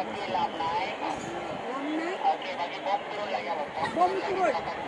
Lagi lam naik. Lam naik. Okey, bagi bom turun lagi abang. Bom turun.